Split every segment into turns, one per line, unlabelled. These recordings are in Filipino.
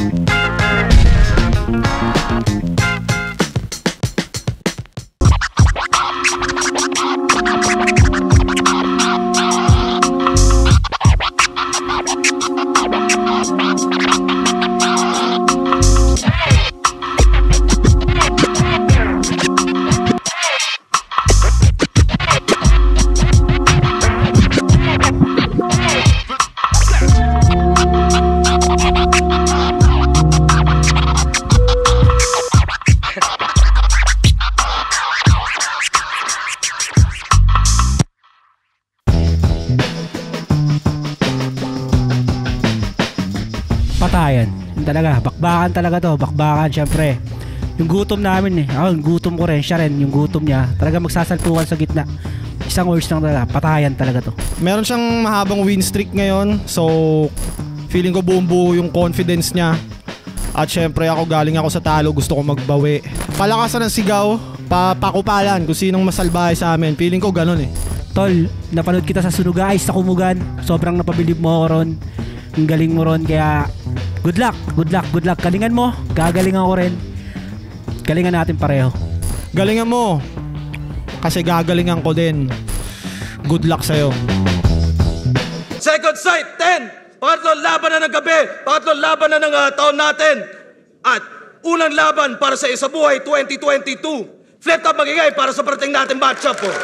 Patayan. Talaga, bakbakan talaga to. Bakbakan, syempre. Yung gutom namin eh. Ako, yung gutom ko rin. Siya rin, yung gutom niya. Talaga magsasalpukan sa gitna. Isang words lang talaga. Patayan talaga to.
Meron siyang mahabang win streak ngayon. So, feeling ko buong buo yung confidence niya. At syempre ako, galing ako sa talo. Gusto ko magbawi. Palakasan ng sigaw. Pakupalan kung sinong masalbahay sa amin. Feeling ko ganun eh.
Tol, napanood kita sa Sunuga Ice sa Kumugan. Sobrang napabilib mo ako ron. Ang galing mo ron. Kaya good luck, good luck, good luck. Galingan mo, gagalingan ko rin. Galingan natin pareho.
Galingan mo. Kasi gagalingan ko din. Good luck sa'yo.
Second sight, 10. Pangatlong laban na ng gabi. Pangatlong laban na ng taon natin. At unang laban para sa Isabuhay 2022. Flip top magigay para sa parating natin matchup po.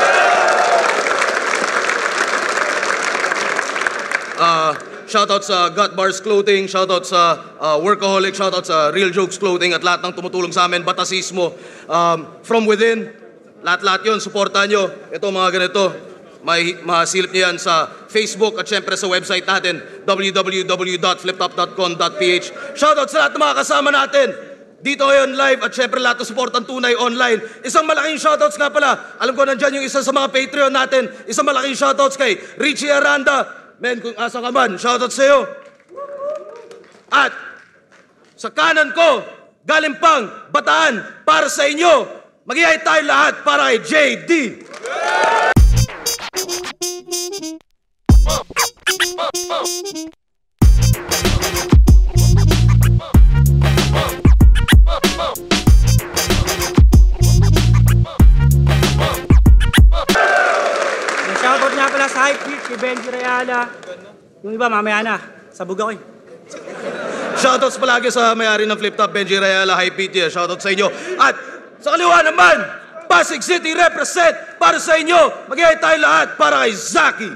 Shoutout sa Got Bars Clothing, shoutout sa Workaholic, shoutout sa Real Jokes Clothing at lahat ng tumutulong sa amin, Batasismo, From Within, lahat-lahat yun, supportan nyo. Ito mga ganito, masilip nyo yan sa Facebook at syempre sa website natin, www.fliptop.com.ph. Shoutout sa lahat ng mga kasama natin dito ngayon live at syempre lahat ng supportan tunay online. Isang malaking shoutouts nga pala, alam ko nandyan yung isa sa mga Patreon natin, isang malaking shoutouts kay Richie Aranda. Men, kung asa ka man, shoutout sa'yo. At sa kanan ko, galing pang Bataan para sa inyo. Mag-ihay tayo lahat para kay JD.
Shoutout nga pala sa Hype Beat, kay Benji Rayala. Yung iba, mamaya na. Sabog ako eh.
Shoutouts palagi sa may-ari ng Flip Top, Benji Rayala, Hype Beat. Shoutout sa inyo. At sa kaliwa naman, Pasig City represent para sa inyo. Mag-ihay tayo lahat para kay Zaki.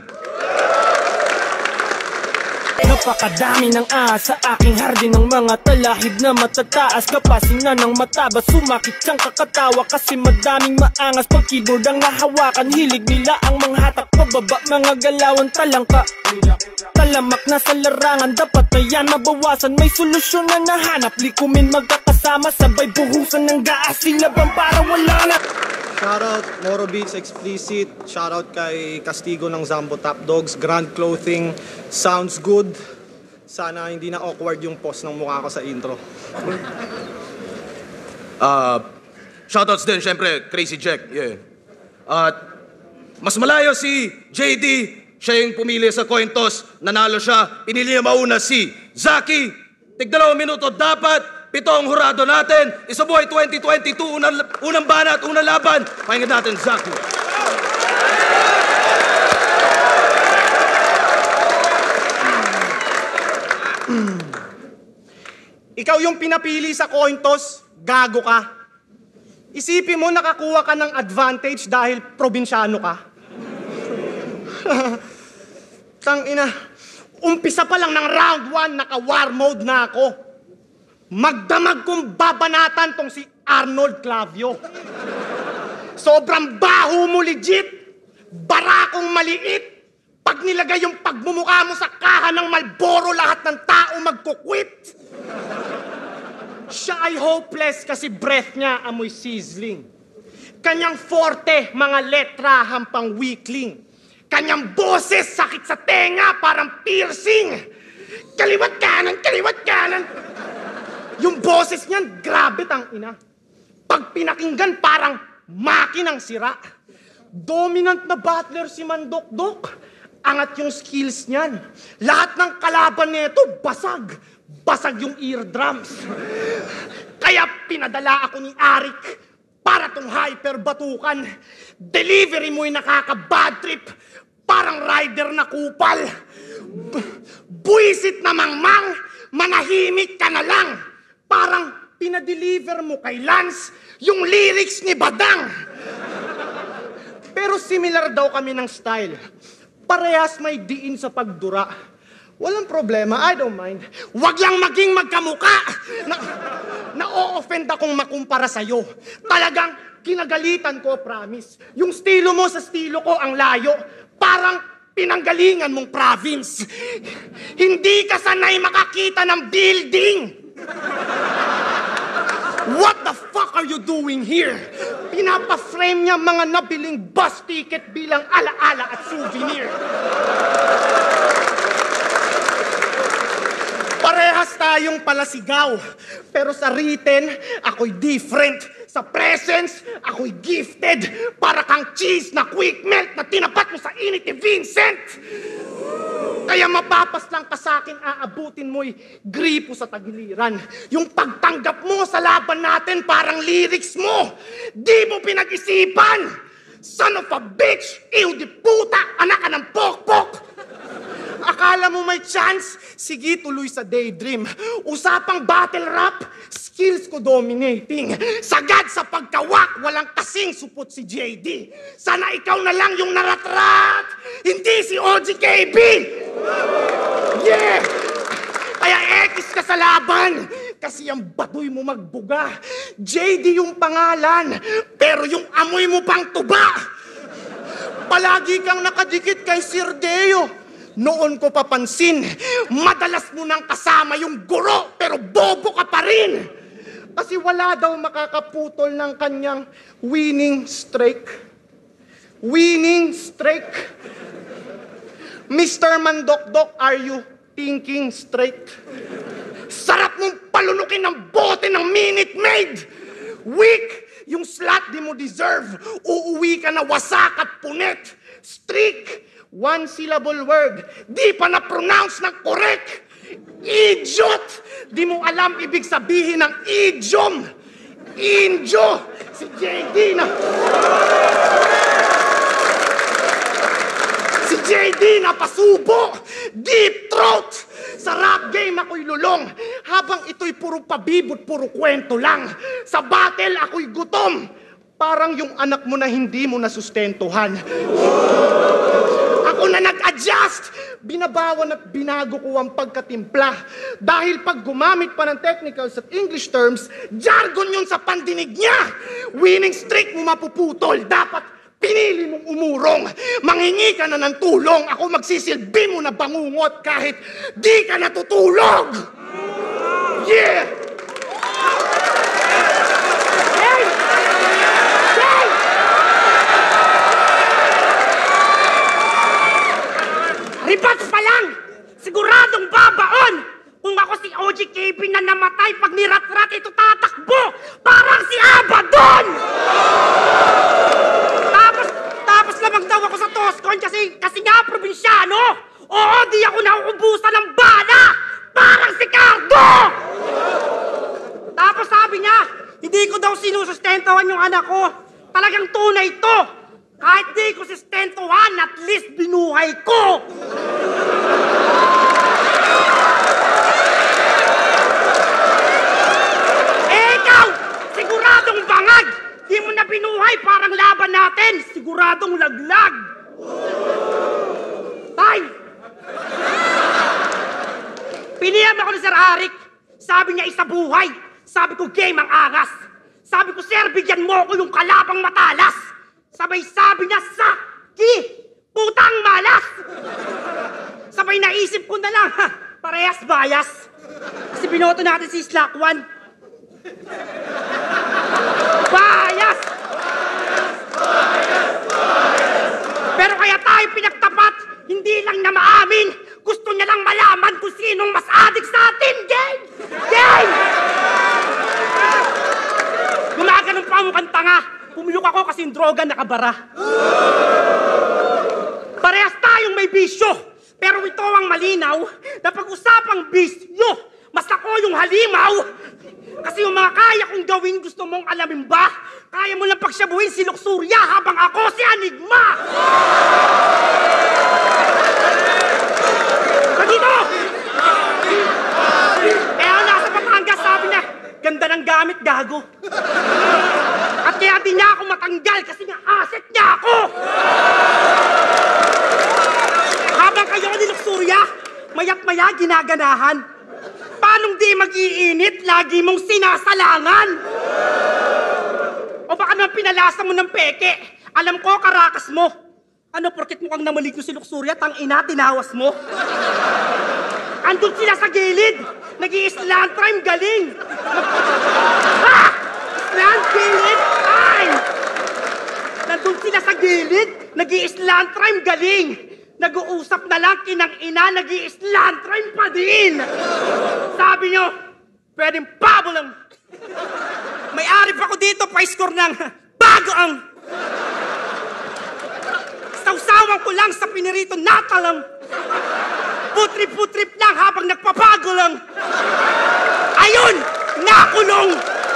Napakadami ng ahas sa aking hardin ng mga talahib na matataas. Kapasingan ng mataba, sumakit siyang kakatawa kasi madaming maangas. Pag keyboard ang nahawakan, hilig nila ang manghatak pababa, mga galawan talangka. Talamak na sa larangan, dapat na yan mabawasan. May solusyon na nahanap, likumin magkakasama, sabay buhusan ng gaas, silaban para wala na.
Shoutout Moro Beats Explicit. Shoutout kay Castigo ng Zambo Top Dogs. Grand Clothing. Sounds good. Sana hindi na awkward yung pose ng mukha ko sa intro.
Shoutouts din, syempre, Crazy Jack. Yeah. At mas malayo si JD. Siya yung pumili sa coin toss. Nanalo siya. Pinili niya mauna si Zaki. Tig-2 minuto dapat. 7 ang hurado natin. Isabuhay 2022. Unang banat, unang laban. Pakinggan natin, Zaki.
Ikaw yung pinapili sa coin toss, gago ka. Isipin mo nakakuha ka ng advantage dahil probinsyano ka. Tangina, umpisa pa lang ng round 1, naka-war mode na ako. Magdamag kong babanatan tong si Arnold Clavio. Sobrang baho mo legit. Barakong maliit. Pag nilagay yung pagmumukha mo sa kaha ng Marlboro, lahat ng tao magkukwit. Siya ay hopeless kasi breath niya amoy sizzling. Kanyang forte, mga letra hampang weakling. Kanyang boses sakit sa tenga, parang piercing. Kaliwat kanan, kaliwat kanan. Yung boses niyan, grabe tang ina. Pag pinakinggan, parang makinang sira. Dominant na battler si Mandokdok. Angat yung skills niyan. Lahat ng kalaban nito, basag. basag yung eardrums. Kaya pinadala ako ni Arik para tong hyperbatukan. Delivery mo'y nakaka-bad trip, parang rider na kupal. Buisit na mangmang, manahimik ka na lang. Parang pinadeliver mo kay Lance yung lyrics ni Badang. Pero similar daw kami ng style. Parehas may diin sa pagdura. Walang problema, I don't mind. Wag lang maging magkamuka. Na-o-offend akong makumpara sa'yo. Talagang kinagalitan ko, promise. Yung estilo mo sa estilo ko ang layo. Parang pinanggalingan mong province. Hindi ka sanay makakita ng building. What the fuck are you doing here? Pinapa-frame niya mga nabiling bus ticket bilang alaala at souvenir. Parehas tayong palasigaw. Pero sa written, ako'y different. Sa presence, ako'y gifted. Para kang cheese na quick melt na tinapat mo sa init ni Vincent. Kaya mapapas lang ka sa akin, aabutin mo'y gripo sa tagiliran. Yung pagtanggap mo sa laban natin parang lyrics mo. Di mo pinag-isipan. Son of a bitch, ew di puta, anak ka ng pokpok. Akala mo may chance? Sige, tuloy sa daydream. Usapang battle rap, skills ko dominating. Sagad sa pagkawak, walang kasing supot si JD. Sana ikaw na lang yung naratrat, hindi si OGKB. Yeah! Kaya X ka sa laban. Kasi ang batoy mo magbuga. JD yung pangalan, pero yung amoy mo pang tuba. Palagi kang nakadikit kay Sir Deo. Noon ko papansin, madalas mo nang kasama yung guro, pero bobo ka pa rin. Kasi wala daw makakaputol ng kanyang winning streak. Winning streak. Mr. Mandokdok, are you thinking straight? Sarap mong palunukin ng bote ng Minute Maid. Weak, yung slot di mo deserve. Uuwi ka na wasak at punet. Streak, one syllable word, di pa na-pronounce ng correct. Idiot! Di mo alam ibig sabihin ng idiom. Injo! Si JD na... Si JD na pasubo! Deep throat! Sa rap game ako'y lulong. Habang ito'y puro pabibot, puro kwento lang. Sa battle ako'y gutom. Parang yung anak mo na hindi mo nasustentuhan. Ako na nag-adjust. Binabawan at binago ko ang pagkatimpla. Dahil pag gumamit pa ng technicals at English terms, jargon yun sa pandinig niya. Winning streak mo mapuputol. Dapat pinili mong umurong. Manghingi ka na ng tulong. Ako magsisilbi mo na bangungot kahit di ka natutulog. Yeah! Ribats pa lang! Siguradong babaon! Kung ako si OGKB na namatay pag nirat-rat ito tatakbo! Parang si Abaddon! Tapos lamang daw ako sa Toscon kasi nga probinsyano! Oo, di ako nauubusan ng bala! Parang si Cardo! Tapos sabi niya, hindi ko daw sinusustentuhan yung anak ko. Talagang tunay to! Kahit di ko sustentuhan, at least binuhay ko! Ikaw! Siguradong bangag! Di mo na binuhay, parang laban natin! Siguradong laglag! Tay! Piniyam ako ni Sir Arik. Sabi niya isa buhay. Sabi ko game ang angas. Sabi ko, Sir, bigyan mo ko yung kalabang matalas. Sabay sabi niya, Saki! Putang malas! Sabay naisip ko na lang, parehas bias. Kasi binoto natin si Slack 1. Bias! Pero kaya tayo pinagtapat, hindi lang na maamin. Gusto niya lang malaman kung sinong mas adik sa atin. Game! Game! Gumaganon pa mukhang tanga. Pumiyok ako kasi yung droga nakabara. Parehas tayong may bisyo. Pero ito ang malinaw na pag-usapang bisyo, Mas ako yung halimaw! Kasi yung mga kaya kong gawin, gusto mong alamin ba? Kaya mo lang pagsyabuhin si Luxuria habang ako si Enigma! Dito! Nasa Batangas, sabi niya, ganda ng gamit, gago. At kaya di niya ako matanggal kasi nga asset niya ako! Habang kayo ni Luxuria, mayat-maya ginaganahan. Paanong di mag-iinit, lagi mong sinasalangan? O baka naman pinalasa mo ng peke? Alam ko, karakas mo. Ano, porket mukhang namalig si Luxuria, tang-ina, tinawas mo? Andun sila sa gilid, nag-i-slant rhyme, galing. Ha! Slant gilid, ay! Nandun sila sa gilid, nag-i-slant rhyme, galing. Nag-uusap na lang, kinang-ina, nag-i-slant rhyme pa din. Sabi nyo, pwedeng pabo lang. May arif ako dito, pa-score ng bago ang... Sausawan ko lang sa pinirito nata lang. Putrip-putrip lang habang nagpapago lang. Ayun! Nakulong!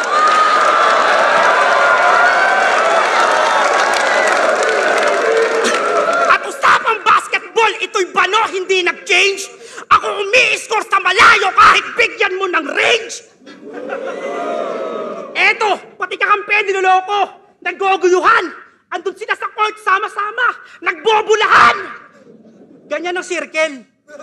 At usapang basketball, ito'y bano, hindi nag-change. Ako umi-score sa malayo kahit bigyan mo ng range. Eto, pati kakampi, niloloko. Naguguyuhan. Andun sila sa court, sama-sama. Nagbobulahan. Ganyan ang circle.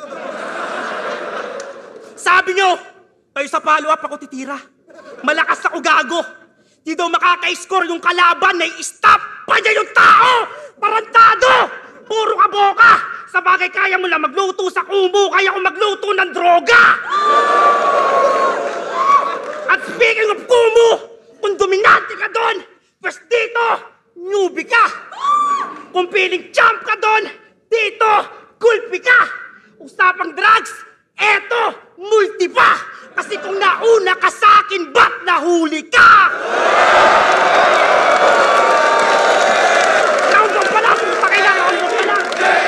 Sabi nyo, kayo sa follow-up ako titira. Malakas ako gago. Di daw makaka-score yung kalaban na i-stop pa niya yung tao. Tarantado! Puro ka boka. Sa bagay kaya mo lang magluto sa kumo, kaya ko magluto ng droga. At speaking of kumo, kung dominante ka doon, first dito, newbie ka. Kung piling champ ka doon, dito, gulpi ka. Usapang drugs, eto, multi pa. Kasi kung nauna ka sa akin, ba't nahuli ka? Round one pa lang, puta kailangan, round one pa lang.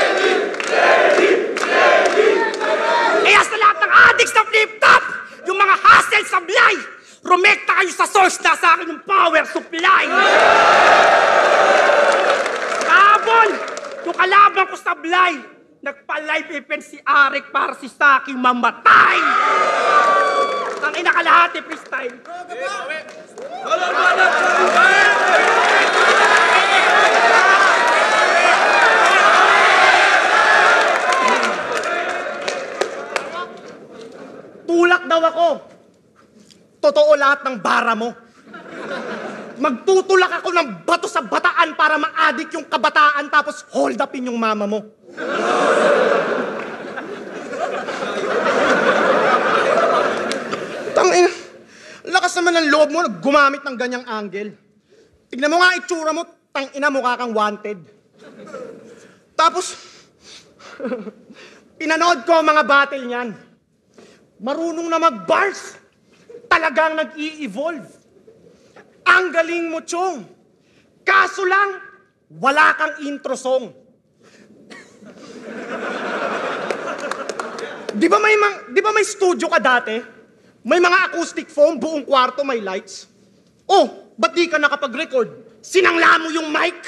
Kaya sa lahat ng addicts na flip-top, yung mga hustle sablay, rumekta kayo sa source na sa akin yung power supply. Kabon, yung kalaban ko sablay, nagpa-live event si Arik para si Saki mamatay. Ang inakalahati freestyle. Tulak daw ako. Totoo lahat ng bara mo. Magtutulak ako ng bato sa bataan para ma-addict yung kabataan tapos hold upin yung mama mo. Tangina, lakas naman ng loob mo, gumamit ng ganyang angle. Tignan mo nga itsura mo, tangina mukha kang wanted. Tapos, pinanood ko ang mga battle niyan. Marunong na mag-bars. Talagang nag-i-evolve. Ang galing mo, Chong. Kaso lang, wala kang intro song. Di ba may studio ka dati? May mga acoustic foam, buong kwarto may lights. Oh, ba't di ka nakapag-record? Sinangla mo yung mic?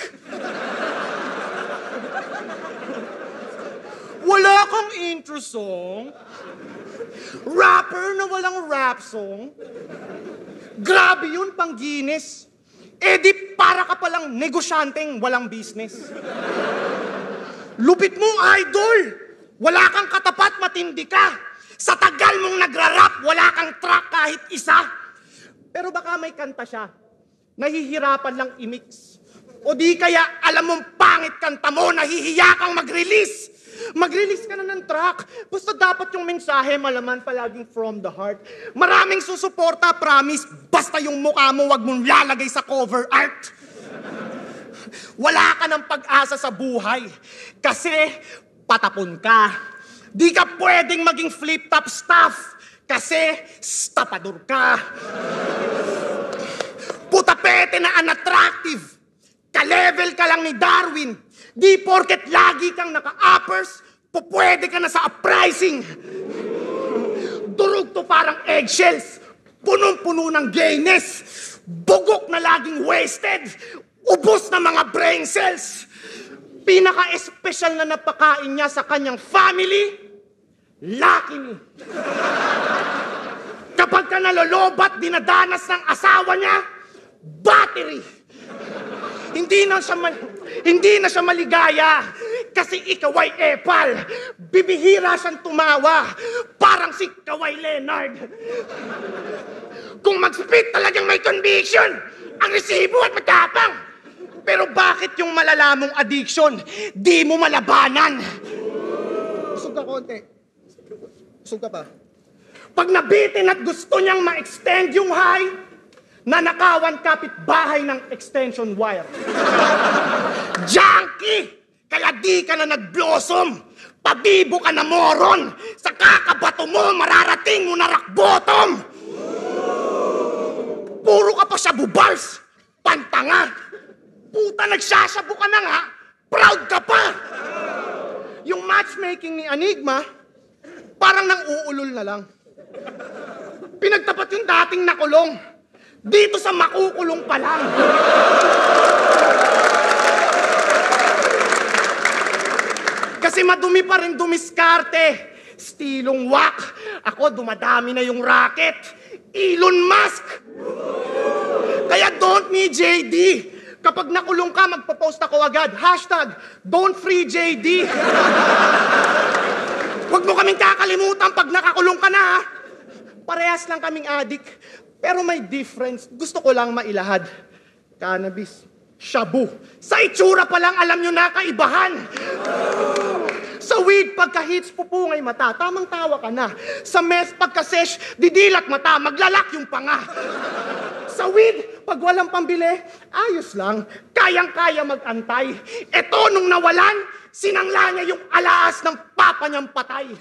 Wala kang intro song? Rapper na walang rap song? Grabe yun, pang Guinness. Eh di para ka palang negosyanteng walang business. Lupit mo, idol! Wala kang katapat, matindi ka. Sa tagal mong nagra-rap, wala kang track kahit isa. Pero baka may kanta siya. Nahihirapan lang i-mix. O di kaya, alam mong pangit kanta mo, nahihiya kang mag-release. Mag-release ka na ng track. Basta dapat yung mensahe malaman palaging from the heart. Maraming susuporta, promise. Basta yung mukha mo, wag mong lalagay sa cover art. Wala ka ng pag-asa sa buhay. Kasi patapon ka. Di ka pwedeng maging flip-top staff. Kasi stapador ka. Putapete na unattractive. Ka-level ka lang ni Darwin. Di porket lagi kang naka-uppers, pupwede ka na sa uprising. Durog to parang eggshells. Punong-puno ng gayness. Bugok na laging wasted. Ubos na mga brain cells. Pinaka-espesyal na napakain niya sa kanyang family, Lucky Me. Kapag ka nalolobat, dinadanas ng asawa niya, battery. Hindi na siya maligaya kasi ikaw ay epal. Bibihira siyang tumawa, parang si Kawhi Leonard. Kung mag-spit talagang may conviction, agresibo at matapang. Pero bakit yung malalamong addiction, di mo malabanan? Busog ka konti. Busog ka pa. Pag nabitin at gusto niyang ma-extend yung high, nanakawan kapitbahay ng extension wire. Junkie! Kaya di ka na nag-blossom. Pabibo ka na moron. Sa kakabato mo, mararating mo na rock bottom. Puro ka pa sa bubals. Pantanga. Puta, nagsasabu ka na nga. Proud ka pa. Yung matchmaking ni Enigma, parang nang uulol na lang. Pinagtapat yung dating nakulong. Dito sa makukulong pa lang. Kasi madumi pa rin dumiskarte. Stilong wak. Ako, dumadami na yung racket. Elon Musk. Kaya don't me JD. Kapag nakulong ka, magpo-post ako agad. Hashtag, don't free JD. Huwag mo kaming kakalimutan pag nakakulong ka na, ha? Parehas lang kaming adik. Pero may difference. Gusto ko lang mailahad. Cannabis. Shabu. Sa itsura pa lang, alam nyo na kaibahan. Sa weed, pagka-hits, pupungay mata, tamang tawa ka na. Sa meth, pagka-sesh, didilat mata, maglalak yung panga. Sa weed, pag walang pambili, ayos lang. Kayang-kaya mag-antay. Eto, nung nawalan, sinangla niya yung alaas ng papa niyang patay.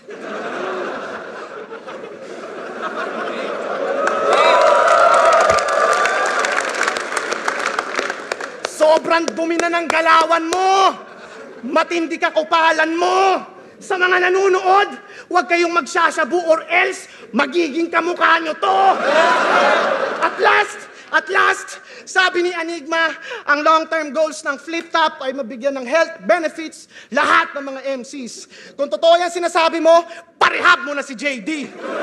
Sobrang dumi na ng galawan mo. Matindi ka kupalan mo. Sa mga nanunood, huwag kayong magsasyabu or else magiging kamukha nyo to. At last, sabi ni Enigma, ang long-term goals ng Flip Top ay mabigyan ng health benefits lahat ng mga MCs. Kung totoo yan sinasabi mo, parehab mo na si JD.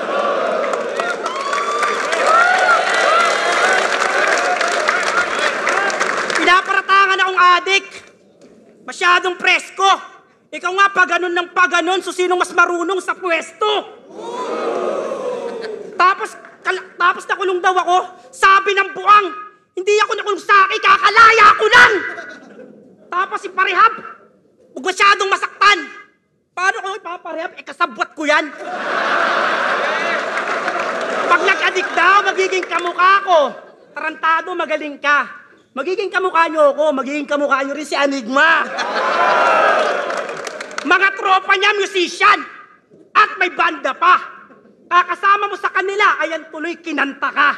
Pinaparatangan akong adik. Masyadong presko. Ikaw nga paganon ng paganon, so sinong mas marunong sa pwesto? Tapos nakulong daw ako, sabi ng buang, hindi ako nakulong sa akin, kakalaya ko lang! Tapos si Parehab, huwag masyadong masaktan. Paano ko ipaparehab? Kasabwat ko yan. Pag nag-addict daw, magiging kamukha ko. Tarantado, magaling ka. Magiging kamukha nyo ako, magiging kamukha nyo rin si Enigma. Mga tropa niya, musician. At may banda pa. Kakasama mo sa kanila, ayan tuloy kinanta ka.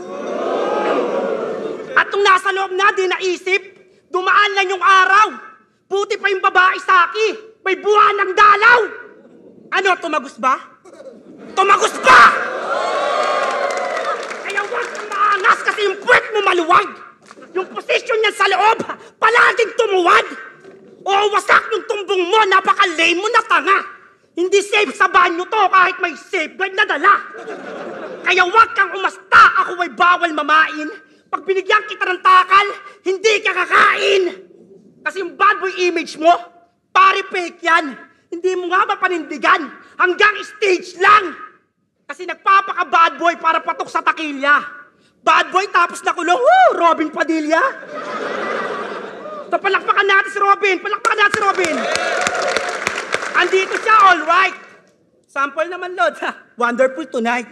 At nung nasa loob na, di naisip, dumaan lang yung araw. Puti pa yung babae sa aki. May buwan ng dalaw. Ano, tumagos ba? Tumagos ba? Kaya huwag kang maangas kasi yung puwet mo maluwag. Yung posisyon niya sa loob, palaging tumuwad. O wasak yung tumbong mo, napaka-lame mo na tanga. Hindi safe sa banyo to kahit may safeguard na dala. Kaya huwag kang umasta, ako ay bawal mamain. Pag binigyan kita ng takal, hindi ka kakain. Kasi yung bad boy image mo, pare fake yan. Hindi mo nga mapanindigan, hanggang stage lang. Kasi nagpapaka-bad boy para patok sa takilya. Bad boy tapos nakulong, Robin Padilla. So palakpakan natin si Robin, palakpakan natin si Robin. Andito siya, all right. Sample naman, Lord. Wonderful tonight.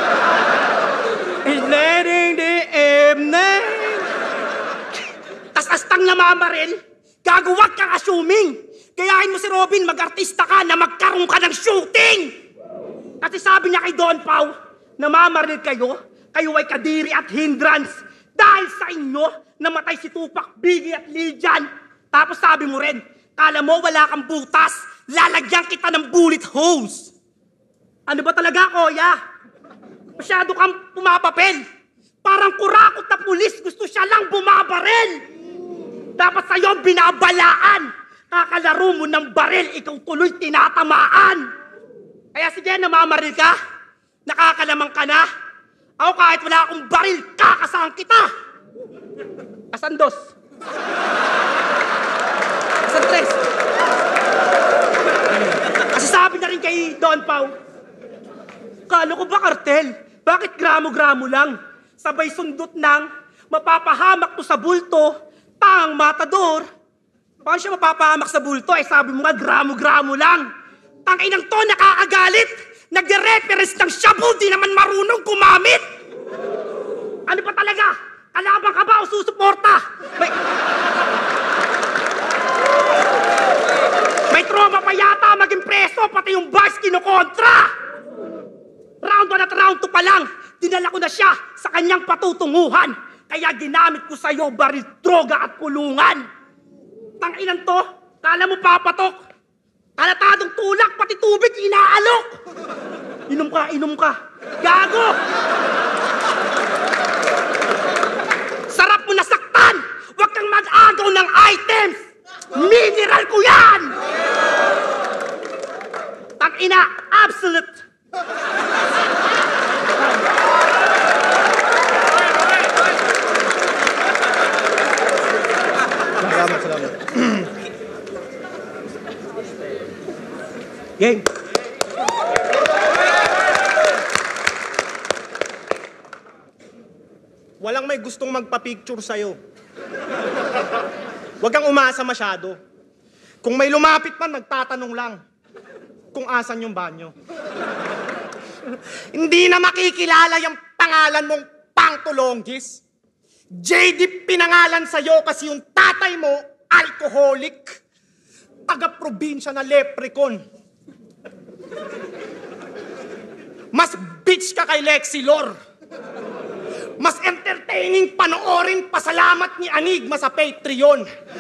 Is letting the evening. Tas astang namamaril, gagawag kang assuming. Gayahin mo si Robin, mag-artista ka na magkaroon ka ng shooting. Kasi sabi niya kay Don Pao, namamaril kayo ay kadiri at hindrance. Dahil sa inyo, namatay si Tupac, Biggie at Lil Jon. Tapos sabi mo rin, kala mo wala kang butas, lalagyan kita ng bullet holes. Ano ba talaga, Koya? Masyado kang pumapapel. Parang kurakot na pulis, gusto siya lang bumabaril. Dapat sa'yo binabalaan. Kakalaro mo ng baril, ikaw tuloy tinatamaan. Kaya sige, namamaril ka. Nakakalamang ka na. Ako kahit wala akong baril, kakasaan kita. Asan dos? Asan tres? Kasi sabi na rin kay Don Pao, kala ko ba kartel? Bakit gramo-gramo lang? Sabay sundot ng mapapahamak to sa bulto, tang matador. Paano siya mapapahamak sa bulto? Eh sabi mo nga, gramo-gramo lang. Tanginang to, nakakagalit. Nagre-reference ng shabu, di naman marunong kumamit. Ano pa talaga? Kalaban ka ba o susuporta? May trauma pa yata maging preso, pati yung bars kinukontra. Round 1 at round 2 pa lang, dinala ko na siya sa kanyang patutunguhan. Kaya ginamit ko sa'yo baril, droga at kulungan. Tanginan to, kala mo papatok. Kalatadong tulak, pati tubig inaalok. Inom ka. Gago! Sarap mo nasaktan! Huwag kang mag-agaw ng items! Mineral ko yan! Tangina, absolute!
Salamat.
Game.
Walang may gustong magpa-picture sa'yo. Huwag kang umasa masyado. Kung may lumapit man, nagtatanong lang kung asan yung banyo. Hindi na makikilala yung pangalan mong Pangtulonggis. JD pinangalan sa'yo kasi yung tatay mo, alcoholic. Taga-probinsya na leprechaun. Mas bitch ka kay Lexi Lor. Mas entertaining panoorin pasalamat ni Anigma sa Patreon.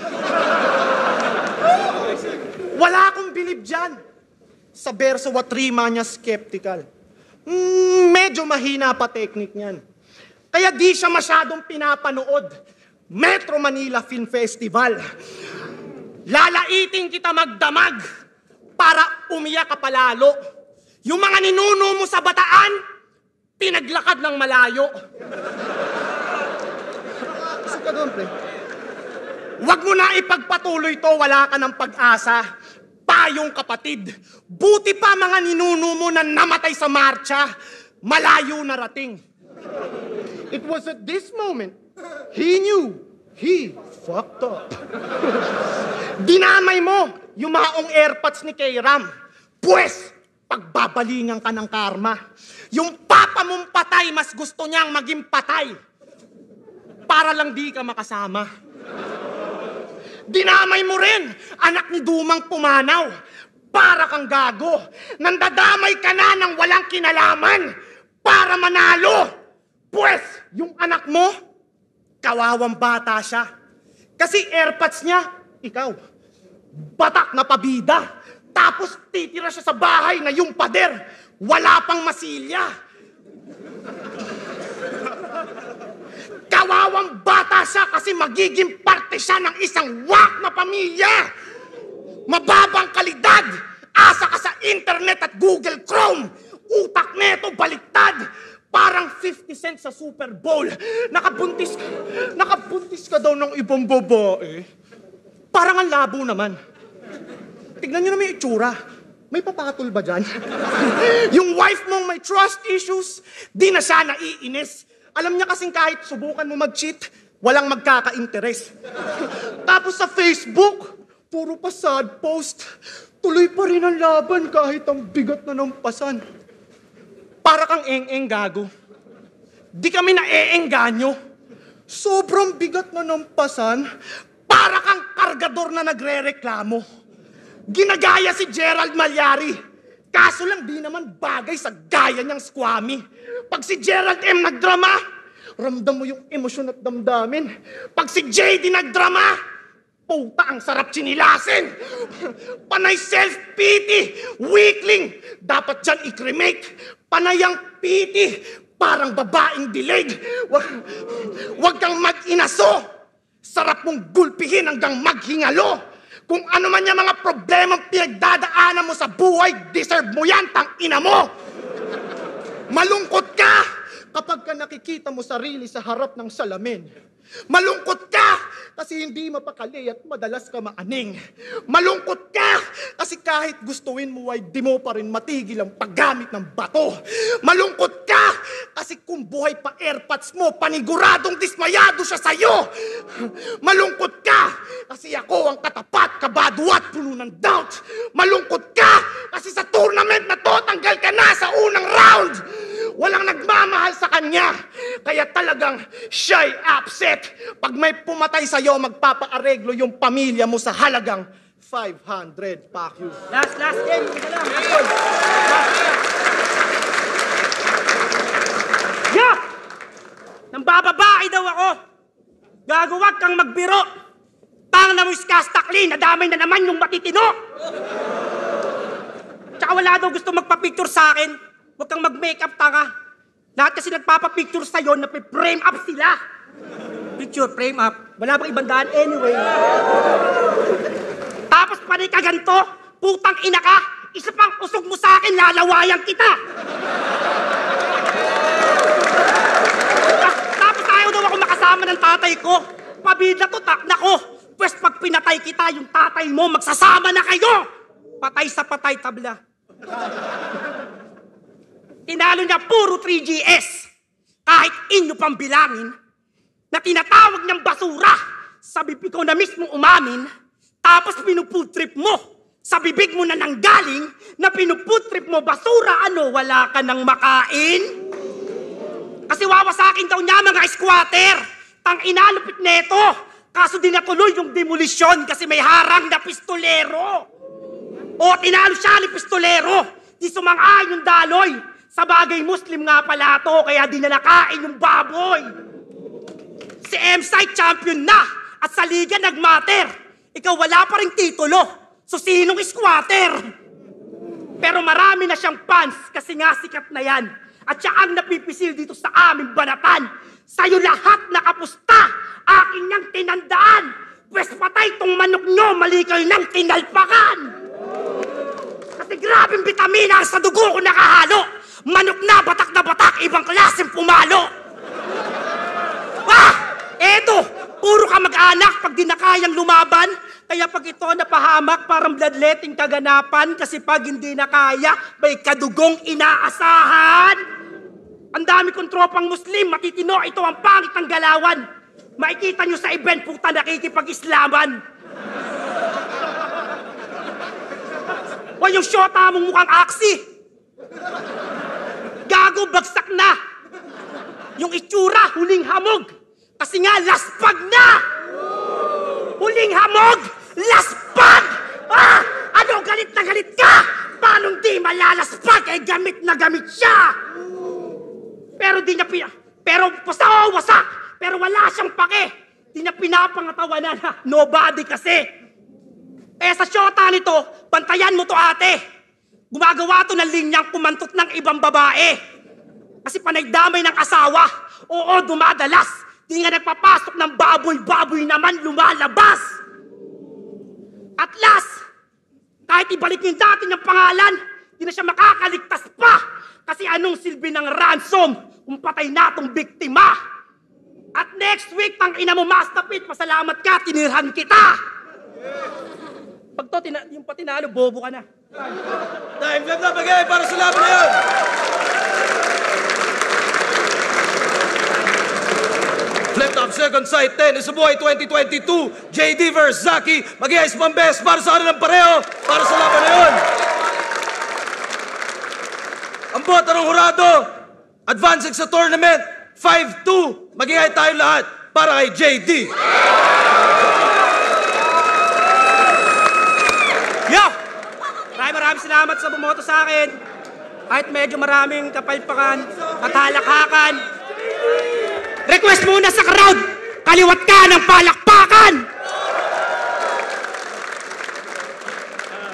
Wala akong bilib dyan. Sa verso wa trima niya skeptical. Medyo mahina pa technique niyan. Kaya di siya masyadong pinapanood. Metro Manila Film Festival. Lalaitin kita magdamag para umiyak ka palalo. Yung mga ninuno mo sa Bataan, pinaglakad ng malayo. Isa ka doon, pre. Huwag mo na ipagpatuloy to, wala ka ng pag-asa. Payong kapatid. Buti pa mga ninuno mo na namatay sa marcha, malayo narating. It was at this moment, he knew he fucked up. Dinamay mo yung maong airpods ni K-Ram. Pwes, pagbabalingan ka ng karma. Yung papa mong patay, mas gusto niyang maging patay. Para lang di ka makasama. Dinamay mo rin, anak ni Dumang Pumanaw. Para kang gago. Nandadamay ka na ng walang kinalaman. Para manalo. Pwes, yung anak mo, kawawang bata siya. Kasi airpods niya, ikaw. Batak na pabida. Tapos titira siya sa bahay na yung pader. Wala pang masilya. Kawawang bata siya kasi magiging parte siya ng isang wak na pamilya. Mababang kalidad. Asa ka sa internet at Google Chrome. Utak neto baliktad. Parang 50 cents sa Super Bowl. Nakabuntis ka daw ng ibang babae. Parang ang labo naman. Tignan nyo naman yung itsura. May papatol ba dyan? Yung wife mong may trust issues, di na siya naiinis. Alam niya kasing kahit subukan mo mag-cheat, walang magkaka-interes. Tapos sa Facebook, puro pa sad post. Tuloy pa rin ang laban kahit ang bigat na ng pasan. Para kang eng-eng gago. Di kami na-eenganyo. Sobrang bigat na ng pasan, para kang kargador na nagre-reklamo. Ginagaya si Gerald Malyari. Kaso lang di naman bagay sa gaya niyang squammy. Pag si Gerald M. nagdrama, ramdam mo yung emosyon at damdamin. Pag si JD nagdrama, puta ang sarap chinilasin. Panay self-pity, weakling. Dapat dyan i-cremate. Panay ang pity. parang babaeng dilig. Wag kang mag-inaso. Sarap mong gulpihin hanggang maghingalo. Kung ano man yung mga problemang pinagdadaanan mo sa buhay, deserve mo yan, tangina mo. Malungkot ka kapag ka nakikita mo sarili sa harap ng salamin. Malungkot ka kasi hindi mapakali at madalas ka maaning. Malungkot ka kasi kahit gustuin mo ay di mo pa rin matigil ang paggamit ng bato. Malungkot ka kasi kung buhay pa airpods mo, paniguradong dismayado siya sa'yo. Malungkot ka kasi ako ang katapat, kabado at puno ng doubt. Malungkot ka kasi sa tournament na to, tanggal ka na sa unang round. Walang nagmamahal sa kanya. Kaya talagang siya'y upset. Pag may pumatay sa'yo, magpapaareglo yung pamilya mo sa halagang 500. Fuck you.
Last game. Ito lang. Ya! Nang bababae daw ako. Gagawag kang magbiro. Tang na mo iskastakli. Nadamay na naman yung matitino. Tsaka wala daw gusto magpa-picture sa akin. Huwag kang mag-makeup, tanga. Lahat kasi nagpapapicture sa'yo na frame up sila. Picture, frame up. Wala bang ibang daan anyway. Tapos panay ka ganito, putang ina ka, isa pang usog mo sa akin, lalawayan kita. Tapos ayaw daw ako makasama ng tatay ko. Pabida to, takna ko. Pwes pag pinatay kita, yung tatay mo, magsasama na kayo. Patay sa patay, tabla. Tinalo niya puro 3GS. Kahit inyo pang bilangin, na tinatawag niyang basura. Sa bibig ko na mismo umamin, tapos pinuputrip mo. Sa bibig mo na nanggaling, na pinuputrip mo basura, ano, wala ka nang makain? Kasi wawasakin daw niya mga squatter. Tang inalupit neto. Kaso di natuloy yung demolisyon kasi may harang na pistolero. O tinalo siya ni pistolero. Di sumang-ayon yung daloy. Sa bagay Muslim nga pala to, kaya di na nakain yung baboy. Si M-Site champion na, at sa liga nagmatter. Ikaw wala pa rin titulo, so sinong squatter? Pero marami na siyang fans, kasi nga sikat na yan. At siya ang napipisil dito sa aming banatan. Sa'yo lahat nakapusta, akin niyang tinandaan. Pwes patay tong manok nyo, mali kayo nang tinalpakan. Kasi grabing bitamina sa dugo ko nakahalo. Manok na batak, ibang klaseng pumalo. Eto, puro ka mag-anak pag di na kayang lumaban. Kaya pag ito napahamak, parang bloodletting kaganapan. Kasi pag hindi na kaya, may kadugong inaasahan. Ang dami kong tropang Muslim, matitino, ito ang pangit ng galawan. Makikita nyo sa event, puta nakikipag-islaman. O yung syota mong mukhang aksi. Gago, bagsak na. Yung itsura, huling hamog. Kasi nga, laspag na. Huling hamog, laspag. Ano, galit na galit ka? Paano di malalaspag? Eh, gamit na gamit siya. Pero di niya pero wasak. Pero wala siyang pake. Di niya pinapangatawanan. Nobody kasi. Eh, sa syota nito, bantayan mo to, ate. Gumagawa to ng linyang kumantot ng ibang babae. Kasi panagdamay ng asawa. Oo, dumadalas. Di nga nagpapasok ng baboy naman lumalabas. At last, kahit ibalik yung dati niyang pangalan, di na siya makakaligtas pa. Kasi anong silbi ng ransom kung patay na tong biktima? At next week, tang ina mo, Mastapit, pasalamat ka, tinirhan kita. Pag to, yung patinalo, bobo ka na.
Time flip na bagay para sa laban na yun! Flip top second sight 10 is a boy 2022 JD vs Zaki. Mag-iayos pang best para sa kanilang pareho para sa laban na yun. Ang bota ng hurado, advancing sa tournament 5-2. Mag-iayos tayo lahat para kay JD.
Yo! Maraming salamat sa bumoto sa akin. Kahit medyo maraming kapalpakan at halakhakan. Request muna sa crowd, kaliwat ka ng palakpakan!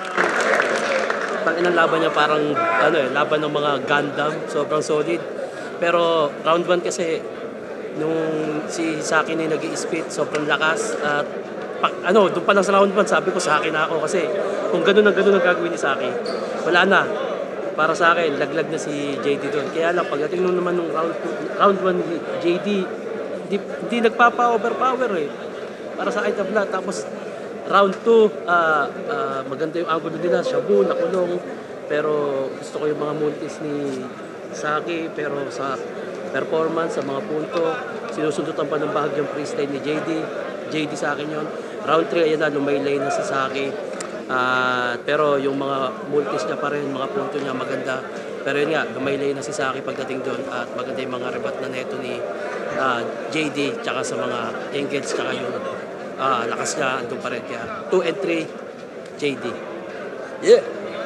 Tangin ang laban niya parang, laban ng mga Gundam, sobrang solid. Pero round 1 kasi, nung si Saki na nag-i-spit, sobrang lakas. At doon pa lang sa round 1, sabi ko Saki na ako. Kasi kung gano'n ang gagawin ni Saki, wala na. Para sa akin, laglag na si JD doon. Kaya lang, pagdating nung naman nung round 1, JD, hindi nagpapa-overpower eh. Para sa akin, tabla. Tapos, round 2, maganda yung angulo nila. Shabu, nakulong. Pero gusto ko yung mga multis ni Saki. Pero sa performance, sa mga punto, sinusundutan pa ng bahagyang freestyle ni JD. JD sa akin yun. Round 3, ayan na, lumaylay na si Saki. Pero yung mga multis niya pa rin, mga punto niya maganda. Pero yun nga, lumaylay na si Saki pagdating doon. At maganda yung mga rebat na neto ni JD, tsaka sa mga angles, tsaka yung lakas niya, andun pa rin. Kaya 2 and 3, JD. Yeah!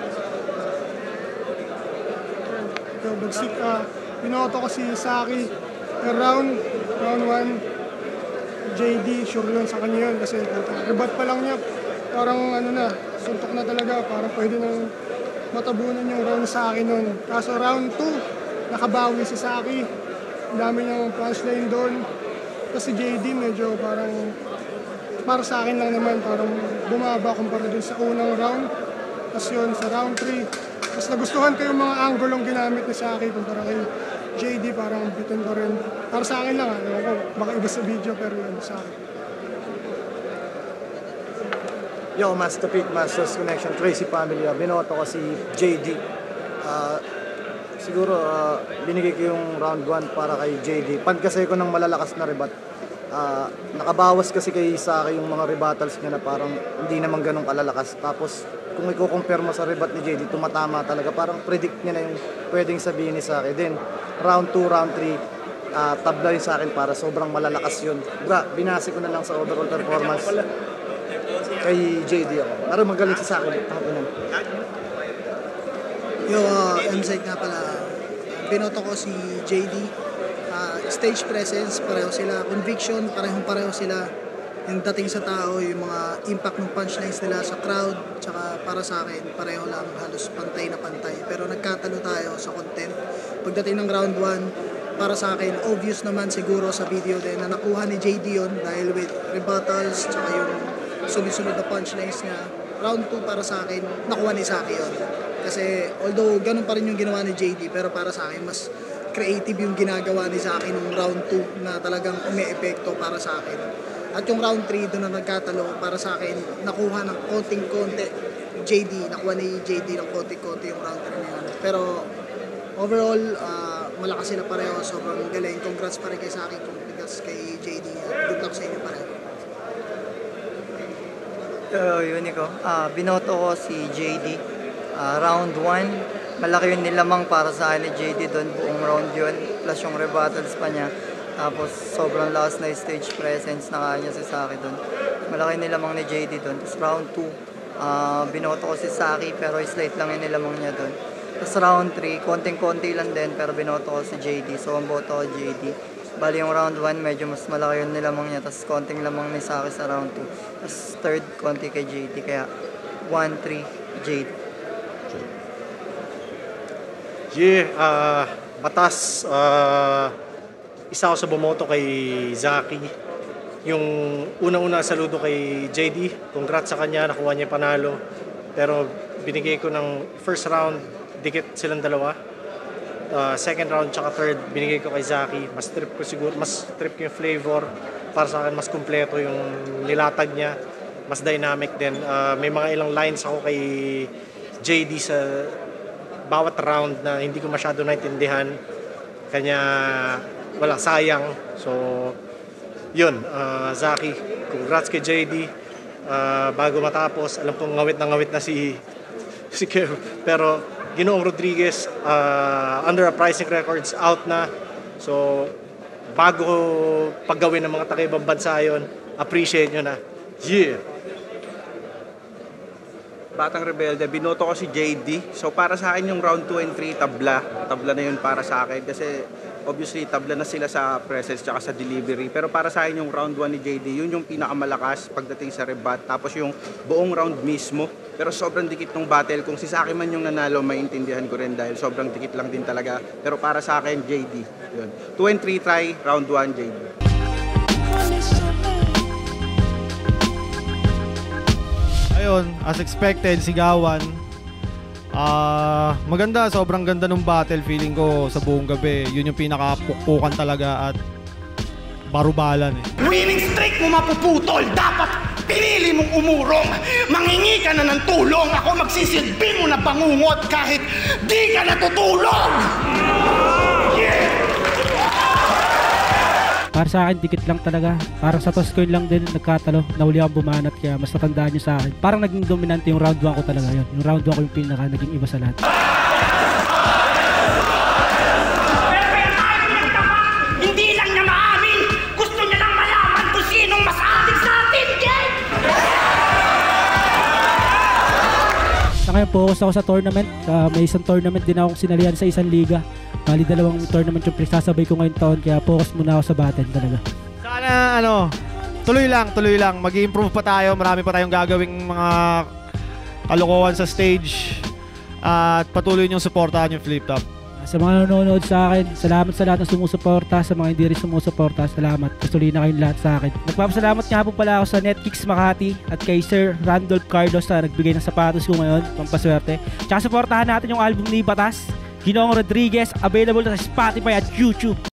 Bagsik, binoto ko si Saki. Round 1, JD, sure yun sa kanya yun. Kasi rebat pa lang niya, parang suntok na talaga. Parang pwede nang matabunan yung round sa akin nun. Kaso round 2, nakabawi si Saki. Ang dami niyang punchline doon. Kasi JD medyo parang, para sa akin lang naman, parang bumaba kumpara dun sa unang round. Tapos yun, sa round 3, mas nagustuhan ko yung mga anggulong ginamit ni Saki kumpara kay JD, parang bitin ko rin. Para sa akin lang, alam ko, baka iba sa video, pero yun, sa akin.
Yo, Master Pete, Masters Connection, Tracy Family. Binoto ko si JD. Siguro, binigay ko yung round 1 para kay JD. Pan kasi ko ng malalakas na rebat. Nakabawas kasi kay Saki yung mga rebattles niya na parang hindi naman ganun kalalakas. Tapos, kung i-compare mo sa rebat ni JD, tumatama talaga. Parang predict niya na yung pwedeng sabihin ni Saki. Then, round 2, round 3, tabla yun sa akin para sobrang malalakas yun. Binasi ko na lang sa overall performance kay JD ako. Pero magaling sa akin.
Yo, MZ nga pala. Binoto ko si JD. Stage presence, pareho sila. Conviction, pareho sila. Yung dating sa tao, yung mga impact ng punchlines nila sa crowd, tsaka para sa akin, pareho lang, halos pantay na pantay. Pero nagkatalo tayo sa content. Pagdating ng round 1, para sa akin, obvious naman siguro sa video din na nakuha ni JD yun dahil with rebuttals, tsaka yung sunod-sunod na punchlines niya. Round 2 para sa akin, nakuha ni Saki yun. Kasi although ganun pa rin yung ginawa ni JD, pero para sa akin, mas creative yung ginagawa ni Saki nung round 2 na talagang umi-epekto para sa akin. At yung round 3, doon na nagkatalo, para sa akin, nakuha ng konting-konti JD, nakuha ni JD ng konting-konti yung round 3 na yun. Pero overall, malakas sila pareho, sobrang galing. Congrats pa rin kay Saki, congrats kay JD. Good luck sa inyo pareho.
Unico, binoto ko si JD. Round 1, malaki yung nilamang para sa akin ni JD doon, buong round yun, plus yung rebuttals pa niya. Tapos sobrang lakas na stage presence na kaya niya si Saki doon. Malaki nilamang ni JD doon. Tapos round 2, binoto ko si Saki pero slight lang yung nilamang niya doon. Tapos round 3, konting-konti lang din pero binoto ko si JD. So ang boto ko JD. Bali yung round 1 medyo mas malaki yung nilamang niya. Tapos konting lamang ni Saki sa round 2. Tapos third, konti kay JD. Kaya 1-3 JD.
Yeah, batas. Isa ako sa bumoto kay Zaki. Yung unang-una saludo kay JD. Congrats sa kanya, nakuha niya panalo. Pero binigay ko ng first round, dikit silang dalawa. Second round tsaka third, binigay ko kay Zaki. Mas trip ko yung flavor. Para sa akin, mas kumpleto yung nilatag niya. Mas dynamic din. May mga ilang lines ako kay JD sa bawat round na hindi ko masyado naintindihan. Kanya wala, sayang. So, yun, Zaki, congrats kay JD. Bago matapos, alam kong ngawit na si Kev. Pero Ginoong Rodriguez, under a pricing records, out na. So, bago paggawin ng mga taga-ibang bansa yun, appreciate nyo na. Yeah!
Batang Rebelde, binoto ko si JD. So para sa akin yung round 2 and 3, tabla. Tabla na yun para sa akin kasi obviously tabla na sila sa presence tsaka sa delivery. Pero para sa akin yung round 1 ni JD, yun yung pinakamalakas pagdating sa rebat. Tapos yung buong round mismo, Pero sobrang dikit ng battle. Kung si Saki man yung nanalo, maintindihan ko rin dahil sobrang dikit lang din talaga. Pero para sa akin, JD. Yun. 2 and 3 try, round 1, JD.
Ayun, as expected, sigawan. Maganda, sobrang ganda ng battle. Feeling ko sa buong gabi, yun yung pinakapukpukan talaga at barubalan eh.
Winning streak mo mapuputol. Dapat pinili mong umurong. Mangingi ka na ng tulong. Ako magsisilbi mo na bangungot kahit di ka natutulog.
Para sa akin, dikit lang talaga. Parang sa toss coin lang din nagkatalo. Nauli akong bumanat kaya mas natandaan nyo sa akin. Parang naging dominante yung round 1 ko talaga yun. Yung round 1 ko yung pinaka naging iba sa lahat.
Hindi lang niya maamin. Gusto niya lang malaman kung sinong mas adik sa atin.
Sa ngayon, focus ako sa tournament. May isang tournament din akong sinalihan sa isang liga. Bali, 2 tournament yung sasabay ko ngayong taon. Kaya focus muna ako sa battle talaga.
Sana tuloy lang. Mag-i-improve pa tayo. Marami pa tayong gagawing mga kalokohan sa stage. At patuloy niyong supportahan yung Flip Top.
Sa mga nanonood sa akin, salamat sa lahat ng sumusuporta. Sa mga hindi rin sumusuporta, salamat. Patuloy na kayong lahat sa akin. Nagpapasalamat nga po pala ako sa Netkicks Makati at kay Sir Randolph Carlos na nagbigay ng sapatos ko ngayon. Pampaswerte. Tsaka supportahan natin yung album ni Batas. Ginoong Rodriguez, available na sa Spotify at YouTube.